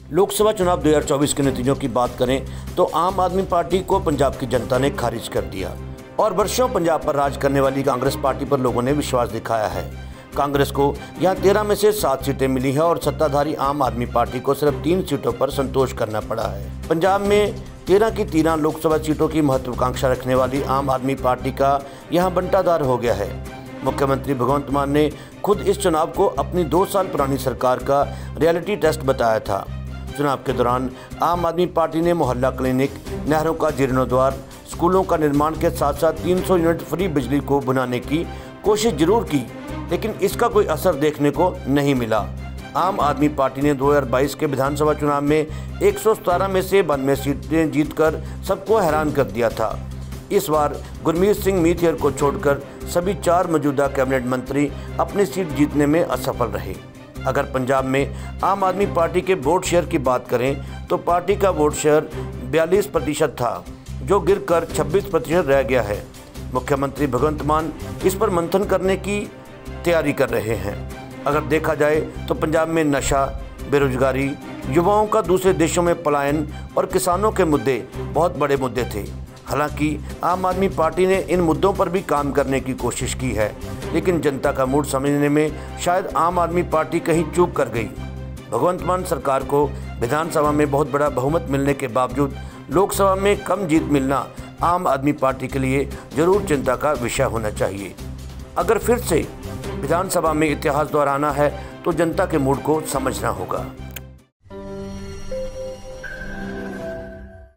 लोकसभा चुनाव 2024 के नतीजों की बात करें तो आम आदमी पार्टी को पंजाब की जनता ने खारिज कर दिया और वर्षों पंजाब पर राज करने वाली कांग्रेस पार्टी पर लोगों ने विश्वास दिखाया है। कांग्रेस को यहां 13 में से 7 सीटें मिली हैं और सत्ताधारी आम आदमी पार्टी को सिर्फ 3 सीटों पर संतोष करना पड़ा है। पंजाब में 13 की 13 लोकसभा सीटों की महत्वाकांक्षा रखने वाली आम आदमी पार्टी का यहां बंटाधार हो गया है। मुख्यमंत्री भगवंत मान ने खुद इस चुनाव को अपनी 2 साल पुरानी सरकार का रियलिटी टेस्ट बताया था। चुनाव के दौरान आम आदमी पार्टी ने मोहल्ला क्लिनिक, नहरों का जीर्णोद्धार, स्कूलों का निर्माण के साथ साथ 300 यूनिट फ्री बिजली को बनाने की कोशिश जरूर की, लेकिन इसका कोई असर देखने को नहीं मिला। आम आदमी पार्टी ने 2022 के विधानसभा चुनाव में 117 में से 92 सीटें जीतकर सबको हैरान कर दिया था। इस बार गुरमीत सिंह मीथियर को छोड़कर सभी 4 मौजूदा कैबिनेट मंत्री अपनी सीट जीतने में असफल रहे। अगर पंजाब में आम आदमी पार्टी के वोट शेयर की बात करें तो पार्टी का वोट शेयर 42% था, जो गिरकर 26% रह गया है। मुख्यमंत्री भगवंत मान इस पर मंथन करने की तैयारी कर रहे हैं। अगर देखा जाए तो पंजाब में नशा, बेरोजगारी, युवाओं का दूसरे देशों में पलायन और किसानों के मुद्दे बहुत बड़े मुद्दे थे। हालांकि आम आदमी पार्टी ने इन मुद्दों पर भी काम करने की कोशिश की है, लेकिन जनता का मूड समझने में शायद आम आदमी पार्टी कहीं चूक कर गई। भगवंत मान सरकार को विधानसभा में बहुत बड़ा बहुमत मिलने के बावजूद लोकसभा में कम जीत मिलना आम आदमी पार्टी के लिए जरूर चिंता का विषय होना चाहिए। अगर फिर से विधानसभा में इतिहास दोहराना है तो जनता के मूड को समझना होगा।